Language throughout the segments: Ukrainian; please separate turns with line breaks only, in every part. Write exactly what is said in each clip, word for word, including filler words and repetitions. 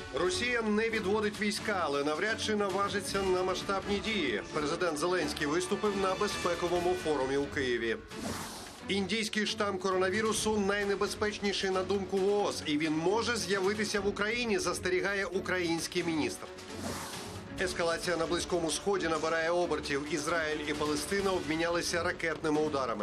Росія не відводить війська, але навряд чи наважиться на масштабні дії. Президент Зеленський виступив на безпековому форумі у Києві. Індійський штам коронавірусу найнебезпечніший на думку ВООЗ, і він може з'явитися в Україні, застерігає український міністр. Ескалація на Близькому Сході набирає обертів. Ізраїль і Палестина обмінялися ракетними ударами.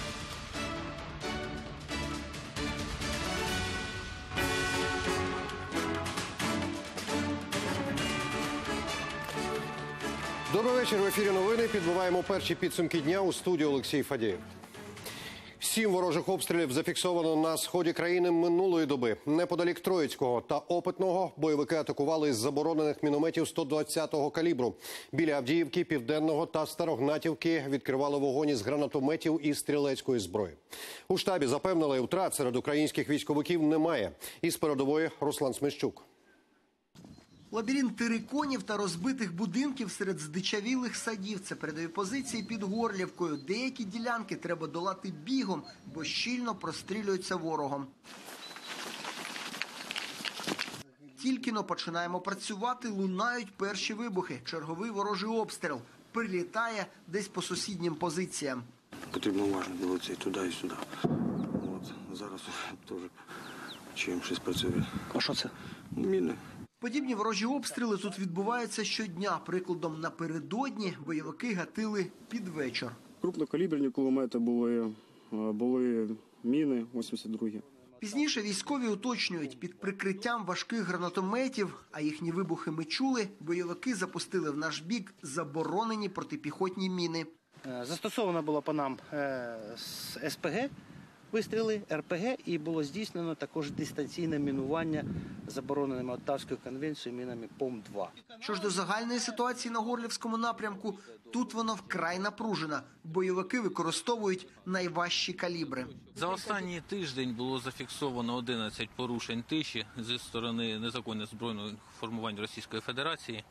Добрий вечір. В ефірі новини. Підбиваємо перші підсумки дня. У студії Олексій Фадієв. Сім ворожих обстрілів зафіксовано на сході країни минулої доби. Неподалік Троїцького та Опитного бойовики атакували із заборонених мінометів сто двадцятого калібру. Біля Авдіївки, Південного та Старогнатівки відкривали вогонь із гранатометів і стрілецької зброї. У штабі запевнили, втрат серед українських військовиків немає. Із передової Руслан Смещук.
Лабіринт териконів та розбитих будинків серед здичавілих садів – це передові позиції під Горлівкою. Деякі ділянки треба долати бігом, бо щільно прострілюються ворогом. Тільки-но починаємо працювати, лунають перші вибухи. Черговий ворожий обстріл. Прилітає десь по сусіднім позиціям.
Потрібно уважно дивитися і туди, і сюди. От, зараз теж чим щось працює.
А що це?
Міни.
Подібні ворожі обстріли тут відбуваються щодня. Прикладом, напередодні бойовики гатили під вечір.
Крупнокаліберні кулемети були, були міни вісімдесят другі.
Пізніше військові уточнюють, під прикриттям важких гранатометів, а їхні вибухи ми чули, бойовики запустили в наш бік заборонені протипіхотні міни.
Застосовано було по нам ес пе ге, вистріли, ер пе ге, і було здійснено також дистанційне мінування забороненими Оттавською конвенцією мінами пом два.
Що ж до загальної ситуації на Горлівському напрямку, тут воно вкрай напружено. Бойовики використовують найважчі калібри.
За останній тиждень було зафіксовано одинадцять порушень тиші зі сторони незаконних збройних формувань Російської Федерації.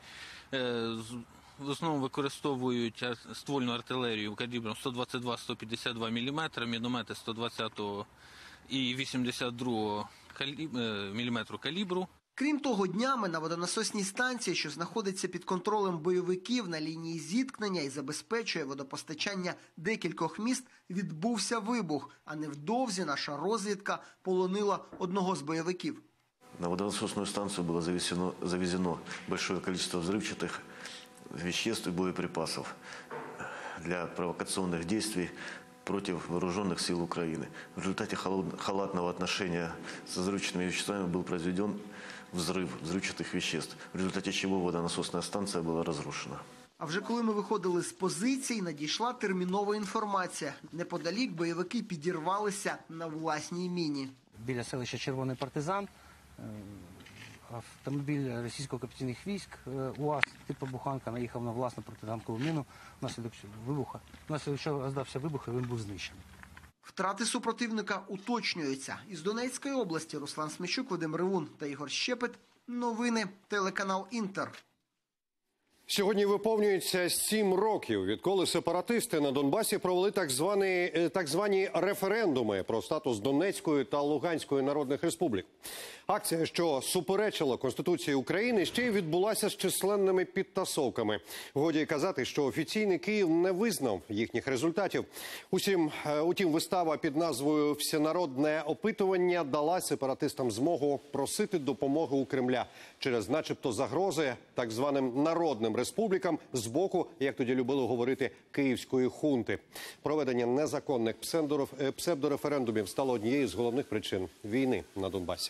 В основному використовують ствольну артилерію калібром сто двадцять два - сто п'ятдесят два міліметри, міномети сто двадцятого і вісімдесят другого міліметру калібру.
Крім того, днями на водонасосній станції, що знаходиться під контролем бойовиків на лінії зіткнення і забезпечує водопостачання декількох міст, відбувся вибух, а невдовзі наша розвідка полонила одного з бойовиків.
На водонасосную станцию было завезено, завезено большое количество взрывчатых веществ и боеприпасов для провокационных действий против вооруженных сил Украины. В результате халатного отношения с взрывчатыми веществами был произведен взрыв взрывчатых веществ, в результате чего водонасосная станция была разрушена.
А вже коли ми виходили з позицій, надійшла термінова інформація. Неподалік бойовики підірвалися на власній міні.
Біля селища Червоний Партизан автомобіль російсько-окупаційних військ УАЗ типу буханка наїхав на власну протитанкову міну. Внаслідок вибуха, внаслідок чого роздався вибух, і він був знищений.
Втрати супротивника уточнюються. Із Донецької області Руслан Смещук, Вадим Ревун та Ігор Щепет. Новини. Телеканал Інтер.
Сьогодні виповнюється сім років, відколи сепаратисти на Донбасі провели так звані, так звані референдуми про статус Донецької та Луганської народних республік. Акція, що суперечила Конституції України, ще й відбулася з численними підтасовками. Годі казати, що офіційний Київ не визнав їхніх результатів. Усім, утім, вистава під назвою «Всенародне опитування» дала сепаратистам змогу просити допомоги у Кремля через начебто загрози так званим народним республікам з боку, як тоді любили говорити, київської хунти. Проведення незаконних псевдореферендумів стало однією з головних причин війни на Донбасі.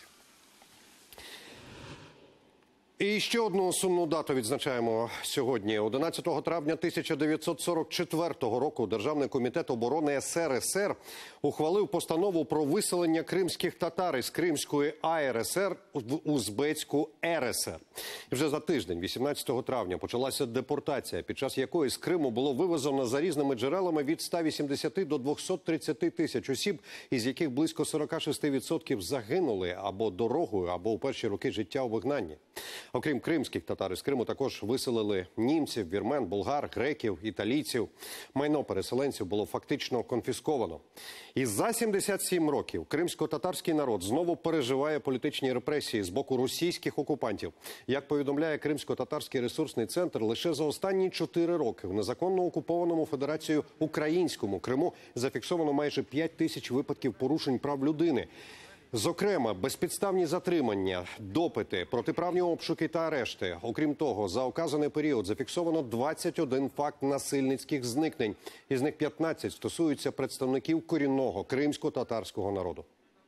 І ще одну сумну дату відзначаємо сьогодні. одинадцятого травня тисяча дев'ятсот сорок четвертого року Державний комітет оборони ес ер ес ер ухвалив постанову про виселення кримських татар із Кримської а ер ес ер в Узбецьку ер ес ер. І вже за тиждень, вісімнадцятого травня, почалася депортація, під час якої з Криму було вивезено за різними джерелами від ста вісімдесяти до двохсот тридцяти тисяч осіб, із яких близько сорока шести відсотків загинули або дорогою, або у перші роки життя у вигнанні. Окрім кримських татар, із Криму також виселили німців, вірмен, болгар, греків, італійців. Майно переселенців було фактично конфісковано. І за сімдесят сім років кримсько-татарський народ знову переживає політичні репресії з боку російських окупантів. Як повідомляє Кримсько-татарський ресурсний центр, лише за останні чотири роки в незаконно окупованому Федерацією Українському Криму зафіксовано майже п'ять тисяч випадків порушень прав людини. Зокрема, безпідставні затримання, допити, протиправні обшуки та арешти. Окрім того, за указаний період зафіксовано двадцять один факт насильницьких зникнень. Із них п'ятнадцять стосуються представників корінного кримсько-татарського народу.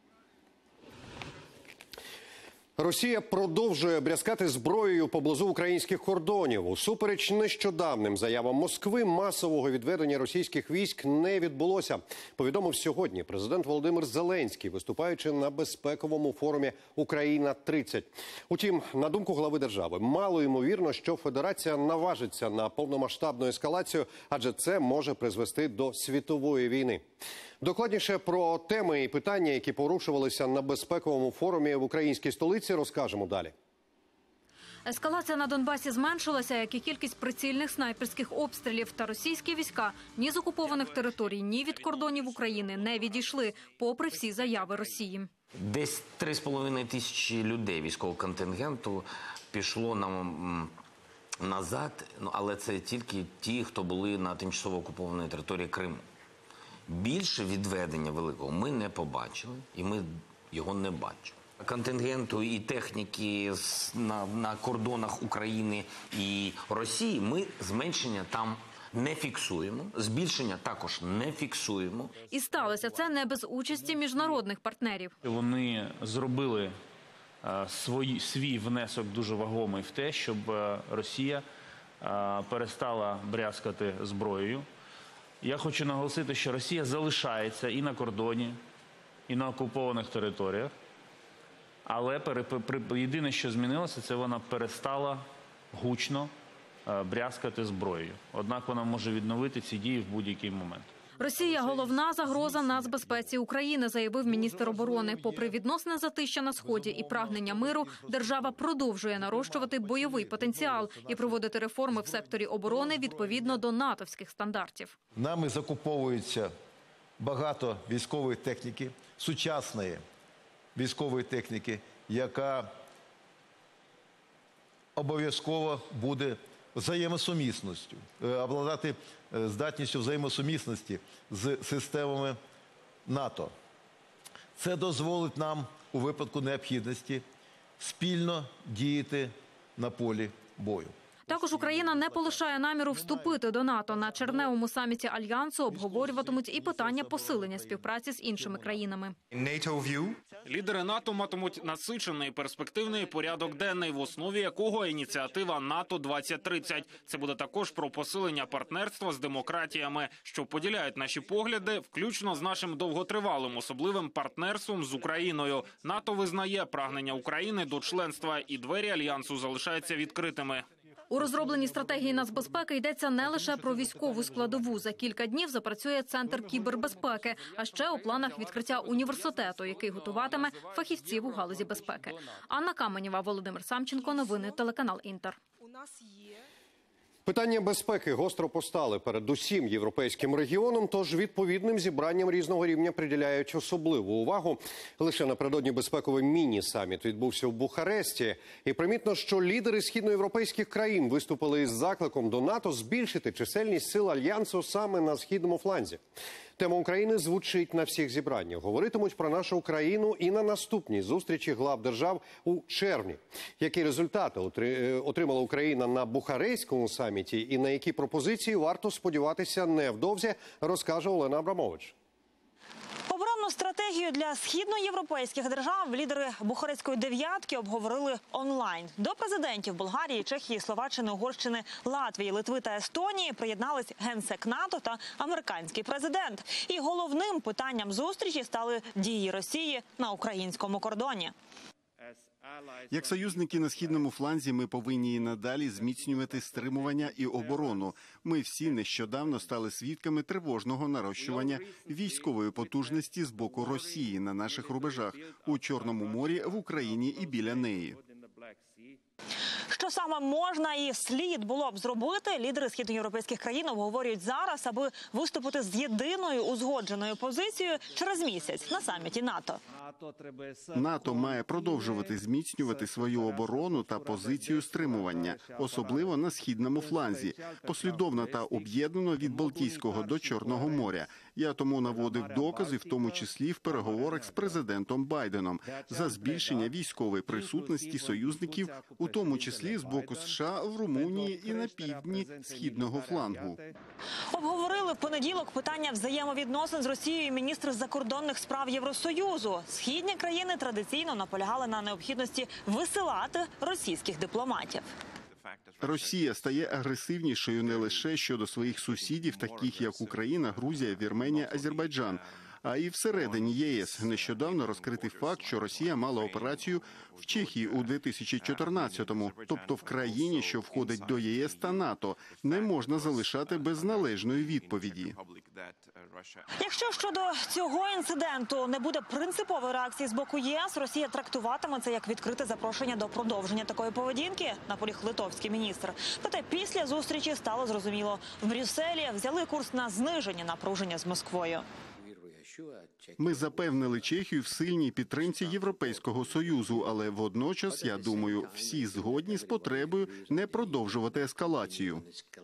Росія продовжує брязкати зброєю поблизу українських кордонів. Усупереч нещодавним заявам Москви, масового відведення російських військ не відбулося. Повідомив сьогодні президент Володимир Зеленський, виступаючи на безпековому форумі «Україна-тридцять». Утім, на думку глави держави, мало ймовірно, що Федерація наважиться на повномасштабну ескалацію, адже це може призвести до світової війни. Докладніше про теми і питання, які порушувалися на безпековому форумі в українській столиці, розкажемо далі.
Ескалація на Донбасі зменшилася, як і кількість прицільних снайперських обстрілів. Та російські війська ні з окупованих територій, ні від кордонів України не відійшли, попри всі заяви Росії.
Десь три з половиною тисячі людей військового контингенту пішло нам назад, але це тільки ті, хто були на тимчасово окупованій території Криму. Більше відведення великого ми не побачили, і ми його не бачимо. Контингенту і техніки на, на кордонах України і Росії ми зменшення там не фіксуємо, збільшення також не фіксуємо.
І сталося це не без участі міжнародних партнерів.
Вони зробили а, свій, свій внесок дуже вагомий в те, щоб а, Росія а, перестала брязкати зброєю. Я хочу наголосити, що Росія залишається і на кордоні, і на окупованих територіях. Але єдине, що змінилося, це вона перестала гучно брязкати зброєю. Однак вона може відновити ці дії в будь-який момент.
Росія – головна загроза нацбезпеці України, заявив міністр оборони. Попри відносне затища на Сході і прагнення миру, держава продовжує нарощувати бойовий потенціал і проводити реформи в секторі оборони відповідно до натовських стандартів.
Нами закуповується багато військової техніки, сучасної військової техніки, яка обов'язково буде взаємосумісністю, обладати здатністю взаємосумісності з системами НАТО. Це дозволить нам у випадку необхідності спільно діяти на полі бою.
Також Україна не полишає наміру вступити до НАТО. На червневому саміті Альянсу обговорюватимуть і питання посилення співпраці з іншими країнами.
Лідери НАТО матимуть насичений перспективний порядок денний, в основі якого ініціатива НАТО двадцять тридцять. Це буде також про посилення партнерства з демократіями, що поділяють наші погляди, включно з нашим довготривалим особливим партнерством з Україною. НАТО визнає прагнення України до членства, і двері Альянсу залишаються відкритими.
У розробленій стратегії нацбезпеки йдеться не лише про військову складову. За кілька днів запрацює Центр кібербезпеки, а ще у планах відкриття університету, який готуватиме фахівців у галузі безпеки. Анна Каменєва, Володимир Самченко, новини, телеканал «Інтер».
Питання безпеки гостро постали перед усім європейським регіоном, тож відповідним зібранням різного рівня приділяють особливу увагу. Лише напередодні безпековий міні-саміт відбувся в Бухаресті. І примітно, що лідери східноєвропейських країн виступили із закликом до НАТО збільшити чисельність сил Альянсу саме на східному фланзі. Тема України звучить на всіх зібраннях. Говоритимуть про нашу країну і на наступній зустрічі глав держав у червні. Які результати отримала Україна на Бухарестському саміті і на які пропозиції варто сподіватися невдовзі, розкаже Олена Абрамович.
Оборонну стратегію для східноєвропейських держав лідери Бухарестської дев'ятки обговорили онлайн. До президентів Болгарії, Чехії, Словаччини, Угорщини, Латвії, Литви та Естонії приєднались генсек НАТО та американський президент. І головним питанням зустрічі стали дії Росії на українському кордоні.
Як союзники на східному фланзі ми повинні і надалі зміцнювати стримування і оборону. Ми всі нещодавно стали свідками тривожного нарощування військової потужності з боку Росії на наших рубежах у Чорному морі, в Україні і біля неї.
Що саме можна і слід було б зробити, лідери східноєвропейських країн обговорюють зараз, аби виступити з єдиною узгодженою позицією через місяць на саміті НАТО.
НАТО має продовжувати зміцнювати свою оборону та позицію стримування, особливо на східному фланзі, послідовно та об'єднано від Балтійського до Чорного моря. Я тому наводив докази, в тому числі в переговорах з президентом Байденом, за збільшення військової присутності союзників, у тому числі з боку США в Румунії і на півдні східного флангу.
Обговорили в понеділок питання взаємовідносин з Росією міністри закордонних справ Євросоюзу. Східні країни традиційно наполягали на необхідності висилати російських дипломатів.
Росія стає агресивнішою не лише щодо своїх сусідів, таких як Україна, Грузія, Вірменія, Азербайджан, а і всередині ЄС. Нещодавно розкритий факт, що Росія мала операцію в Чехії у дві тисячі чотирнадцятому. Тобто в країні, що входить до ЄС та НАТО, не можна залишати без належної відповіді.
Якщо щодо цього інциденту не буде принципової реакції з боку ЄС, Росія трактуватиме це як відкрите запрошення до продовження такої поведінки, наполіг литовський міністр. Проте після зустрічі стало зрозуміло, в Брюсселі взяли курс на зниження напруження з Москвою.
Ми запевнили Чехію в сильній підтримці Європейського Союзу, але водночас, я думаю, всі згодні з потребою не продовжувати ескалацію.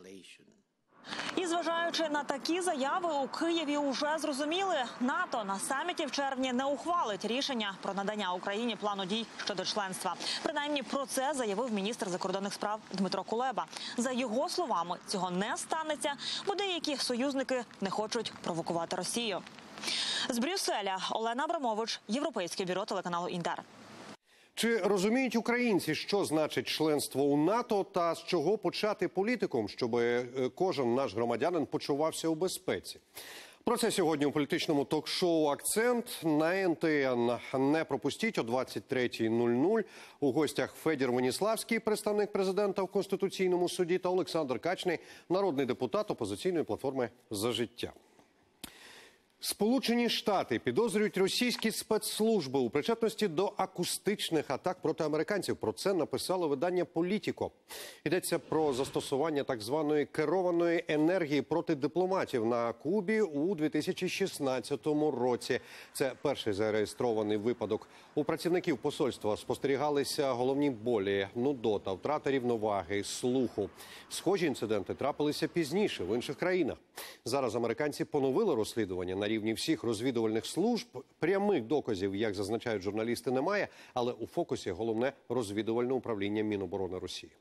І зважаючи на такі заяви, у Києві уже зрозуміли, НАТО на саміті в червні не ухвалить рішення про надання Україні плану дій щодо членства. Принаймні про це заявив міністр закордонних справ Дмитро Кулеба. За його словами, цього не станеться, бо деякі союзники не хочуть провокувати Росію. З Брюсселя Олена Абрамович, Європейське бюро телеканалу «Інтер».
Чи розуміють українці, що значить членство у НАТО та з чого почати політикум, щоб кожен наш громадянин почувався у безпеці? Про це сьогодні у політичному ток-шоу «Акцент» на ен те ен. Не пропустіть о двадцять третя нуль нуль. У гостях Федір Веніславський, представник президента в Конституційному суді, та Олександр Качний, народний депутат опозиційної платформи «За життя». Сполучені Штати підозрюють російські спецслужби у причетності до акустичних атак проти американців. Про це написало видання «Політіко». Йдеться про застосування так званої керованої енергії проти дипломатів на Кубі у дві тисячі шістнадцятому році. Це перший зареєстрований випадок. У працівників посольства спостерігалися головні болі, нудота, втрата рівноваги, слуху. Схожі інциденти трапилися пізніше в інших країнах. Зараз американці поновили розслідування на рівні всіх розвідувальних служб. Прямих доказів, як зазначають журналісти, немає, але у фокусі головне розвідувальне управління Міноборони Росії.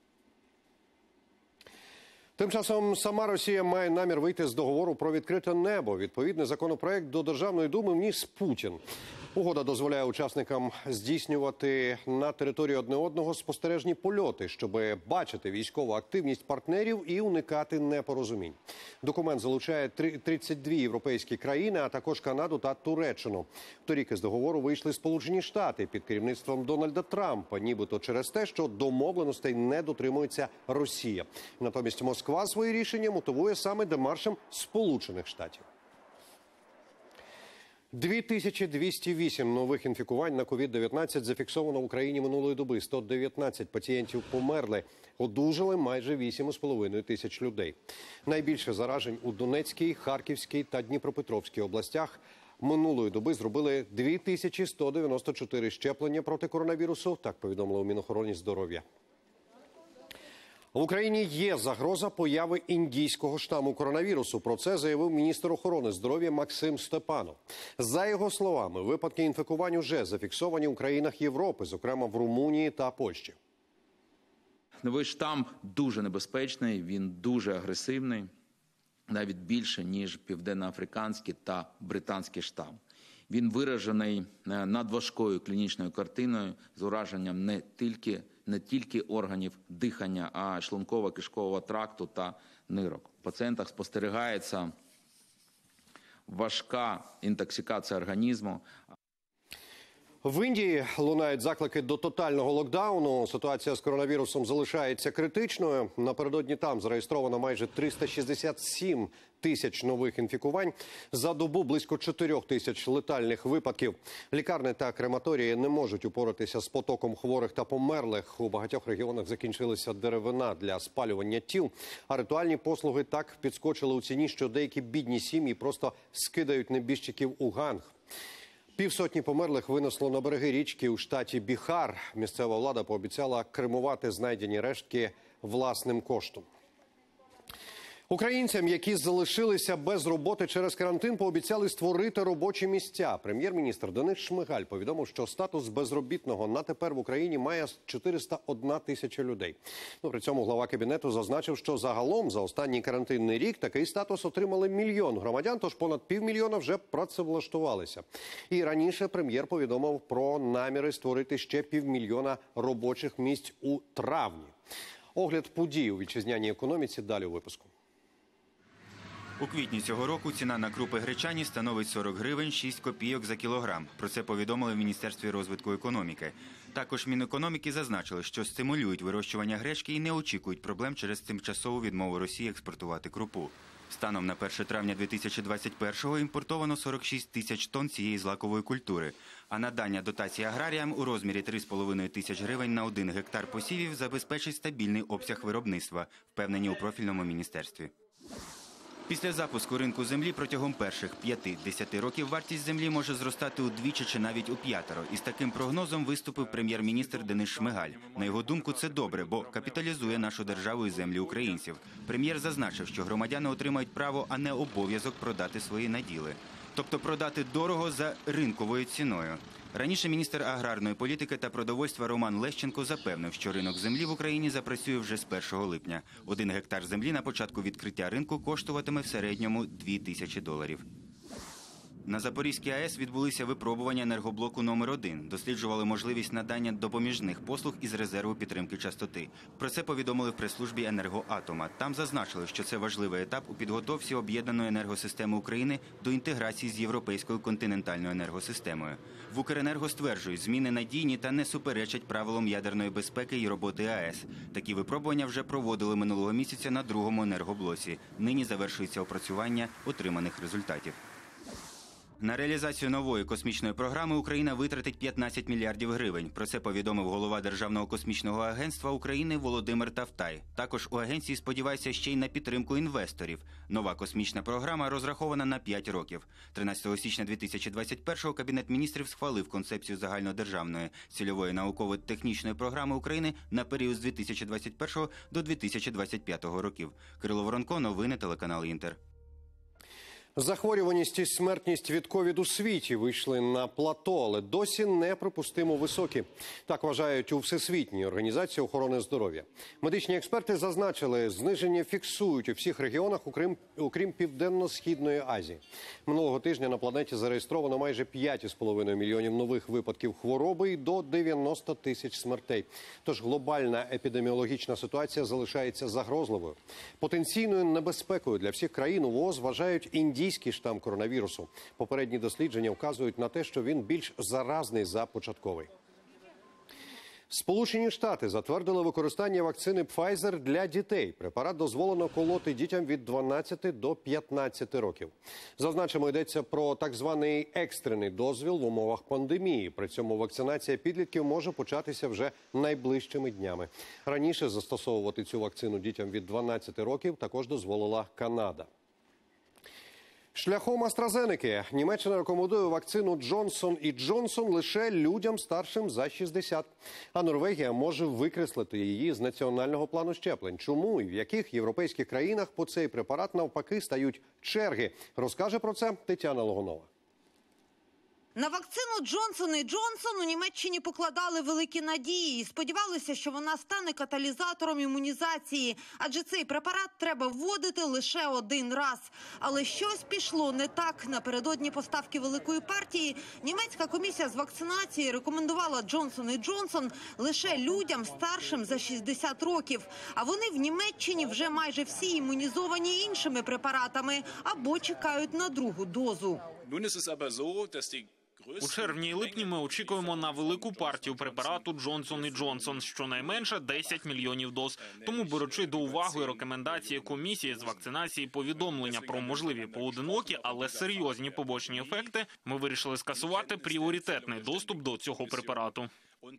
Тим часом сама Росія має намір вийти з договору про відкрите небо. Відповідний законопроект до Державної думи вніс Путін. Угода дозволяє учасникам здійснювати на території одне одного спостережні польоти, щоб бачити військову активність партнерів і уникати непорозумінь. Документ залучає тридцять дві європейські країни, а також Канаду та Туреччину. Торік із договору вийшли Сполучені Штати під керівництвом Дональда Трампа, нібито через те, що домовленостей не дотримується Росія. Натомість Москва свої рішення мотивує саме демаршем Сполучених Штатів. дві тисячі двісті вісім нових інфікувань на ковід дев'ятнадцять зафіксовано в Україні минулої доби. сто дев'ятнадцять пацієнтів померли. Одужали майже вісім з половиною тисяч людей. Найбільше заражень у Донецькій, Харківській та Дніпропетровській областях. Минулої доби зробили дві тисячі сто дев'яносто чотири щеплення проти коронавірусу, так повідомили у Мінохороні здоров'я. В Україні є загроза появи індійського штаму коронавірусу. Про це заявив міністр охорони здоров'я Максим Степанов. За його словами, випадки інфікувань уже зафіксовані у країнах Європи, зокрема в Румунії та Польщі.
Новий штам дуже небезпечний, він дуже агресивний, навіть більше, ніж південноафриканський та британський штам. Він виражений надважкою клінічною картиною з ураженням не тільки, не тільки органів дихання, а шлунково-кишкового тракту та нирок. У пацієнтах спостерігається важка інтоксикація організму.
В Індії лунають заклики до тотального локдауну. Ситуація з коронавірусом залишається критичною. Напередодні там зареєстровано майже триста шістдесят сім тисяч нових інфікувань. За добу близько чотирьох тисяч летальних випадків. Лікарні та крематорії не можуть упоратися з потоком хворих та померлих. У багатьох регіонах закінчилася деревина для спалювання тіл. А ритуальні послуги так підскочили у ціні, що деякі бідні сім'ї просто скидають небіжчиків у ганг. Півсотні померлих винесло на береги річки у штаті Біхар. Місцева влада пообіцяла кремувати знайдені рештки власним коштом. Українцям, які залишилися без роботи через карантин, пообіцяли створити робочі місця. Прем'єр-міністр Денис Шмигаль повідомив, що статус безробітного на тепер в Україні має чотириста одна тисяча людей. Ну, при цьому глава Кабінету зазначив, що загалом за останній карантинний рік такий статус отримали мільйон громадян, тож понад півмільйона вже працевлаштувалися. І раніше прем'єр повідомив про наміри створити ще півмільйона робочих місць у травні. Огляд подій у вітчизняній економіці далі у випуску.
У квітні цього року ціна на крупи гречані становить сорок гривень шість копійок за кілограм. Про це повідомили в Міністерстві розвитку економіки. Також Мінекономіки зазначили, що стимулюють вирощування гречки і не очікують проблем через тимчасову відмову Росії експортувати крупу. Станом на перше травня дві тисячі двадцять першого імпортовано сорок шість тисяч тонн цієї злакової культури. А надання дотації аграріям у розмірі три з половиною тисяч гривень на один гектар посівів забезпечить стабільний обсяг виробництва, впевнені у профільному міністерстві. Після запуску ринку землі протягом перших п'яти-десяти років вартість землі може зростати удвічі чи навіть у п'ятеро. І з таким прогнозом виступив прем'єр-міністр Денис Шмигаль. На його думку, це добре, бо капіталізує нашу державу і землі українців. Прем'єр зазначив, що громадяни отримають право, а не обов'язок продати свої наділи. Тобто продати дорого за ринковою ціною. Раніше міністр аграрної політики та продовольства Роман Лещенко запевнив, що ринок землі в Україні запрацює вже з першого липня. Один гектар землі на початку відкриття ринку коштуватиме в середньому дві тисячі доларів. На Запорізькій АЕС відбулися випробування енергоблоку номер один. Досліджували можливість надання допоміжних послуг із резерву підтримки частоти. Про це повідомили в прес-службі «Енергоатома». Там зазначили, що це важливий етап у підготовці об'єднаної енергосистеми України до інтеграції з європейською континентальною енергосистемою. В «Укренерго» стверджують, зміни надійні та не суперечать правилам ядерної безпеки і роботи АЕС. Такі випробування вже проводили минулого місяця на другому енергоблоці. Нині завершується опрацювання отриманих результатів. На реалізацію нової космічної програми Україна витратить п'ятнадцять мільярдів гривень. Про це повідомив голова Державного космічного агентства України Володимир Тавтай. Також у агенції сподіваються ще й на підтримку інвесторів. Нова космічна програма розрахована на п'ять років. тринадцятого січня дві тисячі двадцять першого Кабінет міністрів схвалив концепцію загальнодержавної цільової науково-технічної програми України на період з дві тисячі двадцять першого до дві тисячі двадцять п'ятого років. Кирило Воронко, новини, телеканал «Інтер».
Захворюваність і смертність від ковід у світі вийшли на плато, але досі неприпустимо високі. Так вважають у Всесвітній організації охорони здоров'я. Медичні експерти зазначили, зниження фіксують у всіх регіонах, окрім, окрім Південно-Східної Азії. Минулого тижня на планеті зареєстровано майже п'ять з половиною мільйонів нових випадків хвороби і до дев'яноста тисяч смертей. Тож глобальна епідеміологічна ситуація залишається загрозливою. Потенційною небезпекою для всіх країн у ВООЗ вважають індійські Індійський штам коронавірусу. Попередні дослідження вказують на те, що він більш заразний за початковий. Сполучені Штати затвердили використання вакцини Pfizer для дітей. Препарат дозволено колоти дітям від дванадцяти до п'ятнадцяти років. Зазначимо, йдеться про так званий екстрений дозвіл в умовах пандемії. При цьому вакцинація підлітків може початися вже найближчими днями. Раніше застосовувати цю вакцину дітям від дванадцяти років також дозволила Канада. Шляхом AstraZeneca Німеччина рекомендує вакцину Джонсон і Джонсон лише людям старшим за шістдесят. А Норвегія може викреслити її з національного плану щеплень. Чому і в яких європейських країнах по цей препарат навпаки стають черги? Розкаже про це Тетяна Логунова.
На вакцину Джонсон і Джонсон у Німеччині покладали великі надії і сподівалися, що вона стане каталізатором імунізації, адже цей препарат треба вводити лише один раз. Але щось пішло не так. Напередодні поставки великої партії німецька комісія з вакцинації рекомендувала Джонсон і Джонсон лише людям старшим за шістдесят років. А вони в Німеччині вже майже всі імунізовані іншими препаратами або чекають на другу дозу.
У червні і липні ми очікуємо на велику партію препарату Джонсон і Джонсон, щонайменше десять мільйонів доз. Тому, беручи до уваги рекомендації комісії з вакцинації, повідомлення про можливі поодинокі, але серйозні побочні ефекти, ми вирішили скасувати пріоритетний доступ до цього препарату.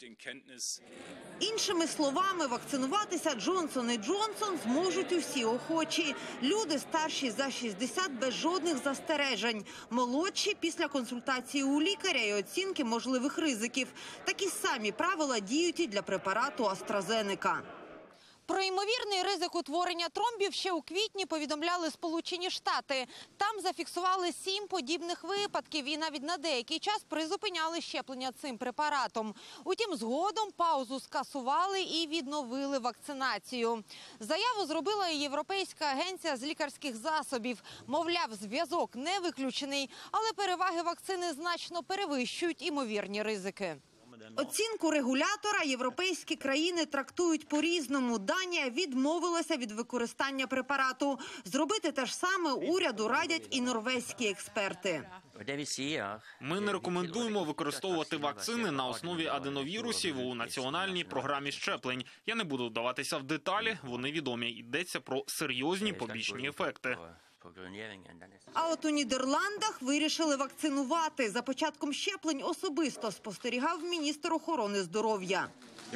Іншими словами, вакцинуватися Джонсон і Джонсон зможуть усі охочі. Люди старші за шістдесят без жодних застережень. Молодші після консультації у лікаря і оцінки можливих ризиків. Такі самі правила діють і для препарату AstraZeneca.
Про ймовірний ризик утворення тромбів ще у квітні повідомляли Сполучені Штати. Там зафіксували сім подібних випадків і навіть на деякий час призупиняли щеплення цим препаратом. Утім, згодом паузу скасували і відновили вакцинацію. Заяву зробила і Європейська агенція з лікарських засобів. Мовляв, зв'язок не виключений, але переваги вакцини значно перевищують ймовірні ризики.
Оцінку регулятора європейські країни трактують по-різному. Данія відмовилася від використання препарату. Зробити те ж саме уряду радять і норвезькі експерти.
Ми не рекомендуємо використовувати вакцини на основі аденовірусів у національній програмі щеплень. Я не буду вдаватися в деталі, вони відомі. Йдеться про серйозні побічні ефекти.
А от у Нідерландах вирішили вакцинувати. За початком щеплень особисто спостерігав міністр охорони здоров'я.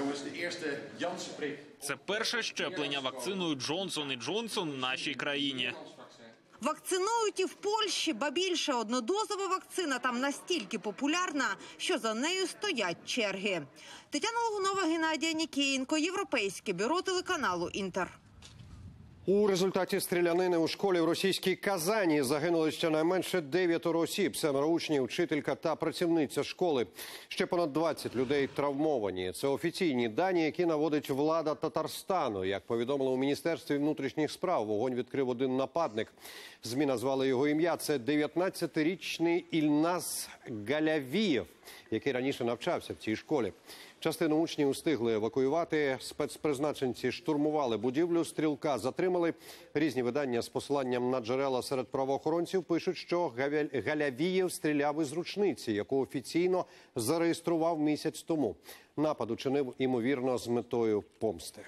Це перше щеплення вакциною Джонсон і Джонсон в нашій країні.
Вакцинують і в Польщі, ба більше однодозова вакцина там настільки популярна, що за нею стоять черги. Тетяна Логунова, Геннадій Нікієнко, Європейське бюро телеканалу «Інтер».
У результаті стрілянини у школі в російській Казані загинули щонайменше дев'ятеро осіб. Семеро учнів, вчителька та працівниця школи. Ще понад двадцять людей травмовані. Це офіційні дані, які наводить влада Татарстану. Як повідомили у Міністерстві внутрішніх справ, вогонь відкрив один нападник. ЗМІ назвали його ім'я. Це дев'ятнадцятирічний Ільназ Галявієв, який раніше навчався в цій школі. Частину учнів встигли евакуювати. Спецпризначенці штурмували будівлю, стрілка затримали. Різні видання з посиланням на джерела серед правоохоронців пишуть, що Галявієв стріляв із рушниці, яку офіційно зареєстрував місяць тому. Напад учинив, ймовірно, з метою помсти.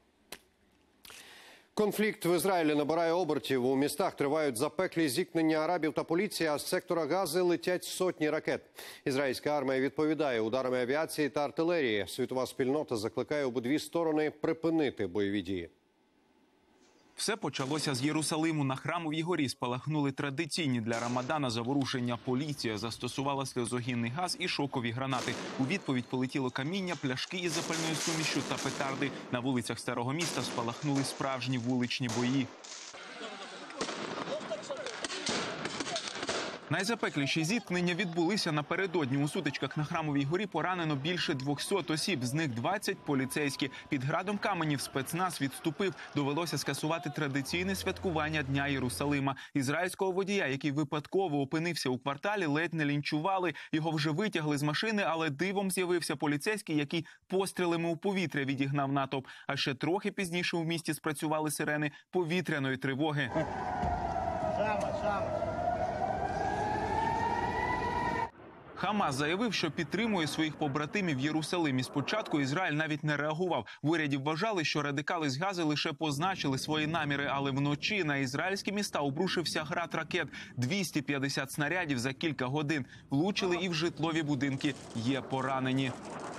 Конфлікт в Ізраїлі набирає обертів. У містах тривають запеклі зіткнення арабів та поліції, а з сектора Гази летять сотні ракет. Ізраїльська армія відповідає ударами авіації та артилерії. Світова спільнота закликає обидві сторони припинити бойові дії.
Все почалося з Єрусалиму. На Храмовій горі спалахнули традиційні для Рамадана заворушення. Поліція застосувала сльозогінний газ і шокові гранати. У відповідь полетіло каміння, пляшки із запальною сумішю та петарди. На вулицях Старого міста спалахнули справжні вуличні бої. Найзапекліші зіткнення відбулися напередодні. У сутичках на Храмовій горі поранено більше двохсот осіб, з них двадцять поліцейські. Під градом каменів спецназ відступив. Довелося скасувати традиційне святкування Дня Єрусалима. Ізраїльського водія, який випадково опинився у кварталі, ледь не лінчували. Його вже витягли з машини, але дивом з'явився поліцейський, який пострілами у повітря відігнав натовп. А ще трохи пізніше у місті спрацювали сирени повітряної тривоги.
Шама, шама.
Хамас заявив, що підтримує своїх побратимів в Єрусалимі. Спочатку Ізраїль навіть не реагував. В уряді вважали, що радикали з Гази лише позначили свої наміри, але вночі на ізраїльські міста обрушився град ракет. двісті п'ятдесят снарядів за кілька годин. Влучили і в житлові будинки. Є поранені.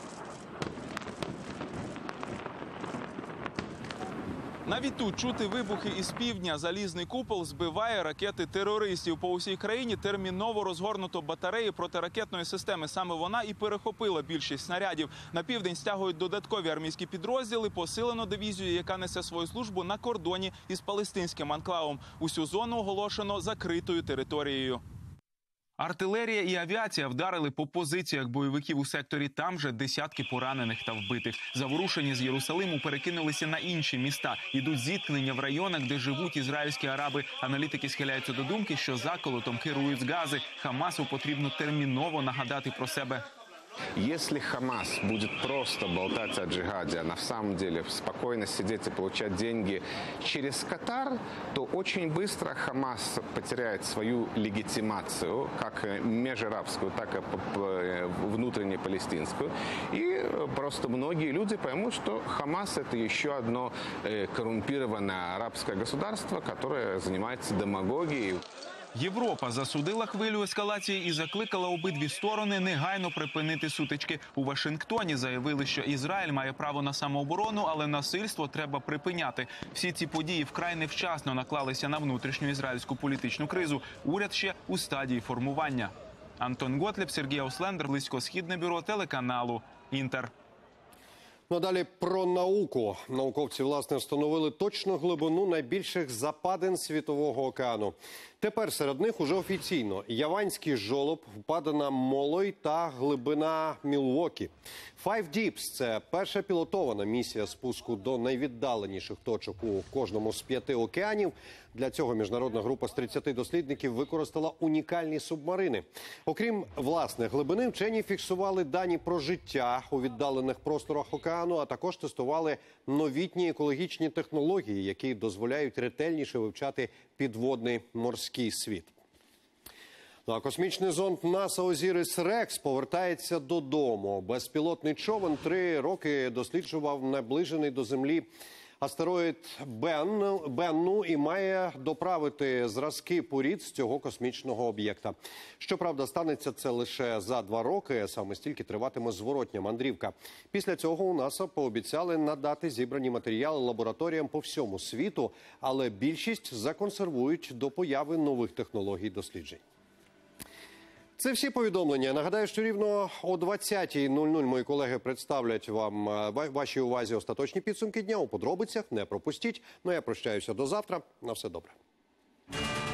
Навіть тут чути вибухи із півдня. Залізний купол збиває ракети терористів. По усій країні терміново розгорнуто батареї протиракетної системи. Саме вона і перехопила більшість снарядів. На південь стягують додаткові армійські підрозділи, посилено дивізію, яка несе свою службу на кордоні із палестинським анклавом. Усю зону оголошено закритою територією. Артилерія і авіація вдарили по позиціях бойовиків у секторі. Там же десятки поранених та вбитих. Заворушені з Єрусалиму перекинулися на інші міста. Ідуть зіткнення в районах, де живуть ізраїльські араби. Аналітики схиляються до думки, що заколотом керують з Гази. Хамасу потрібно терміново нагадати про себе.
Если Хамас будет просто болтать о джихаде, а на самом деле спокойно сидеть и получать деньги через Катар, то очень быстро Хамас потеряет свою легитимацию, как межарабскую, так и внутренне палестинскую. И просто многие люди поймут, что Хамас – это еще одно коррумпированное арабское государство, которое занимается демагогией.
Європа засудила хвилю ескалації і закликала обидві сторони негайно припинити сутички. У Вашингтоні заявили, що Ізраїль має право на самооборону, але насильство треба припиняти. Всі ці події вкрай невчасно наклалися на внутрішню ізраїльську політичну кризу. Уряд ще у стадії формування. Антон Готлеб, Сергій Ауслендер, Близькосхідне бюро телеканалу «Інтер».
Ну, далі про науку. Науковці, власне, встановили точну глибину найбільших западин Світового океану. Тепер серед них уже офіційно Яванський жолоб, впадина Молой та глибина Мілвокі. Five Deeps – це перша пілотована місія спуску до найвіддаленіших точок у кожному з п'яти океанів. Для цього міжнародна група з тридцяти дослідників використала унікальні субмарини. Окрім власне глибини, вчені фіксували дані про життя у віддалених просторах океану, а також тестували новітні екологічні технології, які дозволяють ретельніше вивчати підводний морський світ. Ну, а космічний зонд НАСА «Озіріс-Рекс» повертається додому. Безпілотний човен три роки досліджував наближений до Землі астероїд Бен, Бенну і має доправити зразки порід з цього космічного об'єкта. Щоправда, станеться це лише за два роки, саме стільки триватиме зворотня мандрівка. Після цього у НАСА пообіцяли надати зібрані матеріали лабораторіям по всьому світу, але більшість законсервують до появи нових технологій досліджень. Це всі повідомлення. Нагадаю, що рівно о двадцятій нуль нуль мої колеги представлять вам вашій увазі остаточні підсумки дня. У подробицях не пропустіть. Ну, я прощаюся до завтра. На все добре.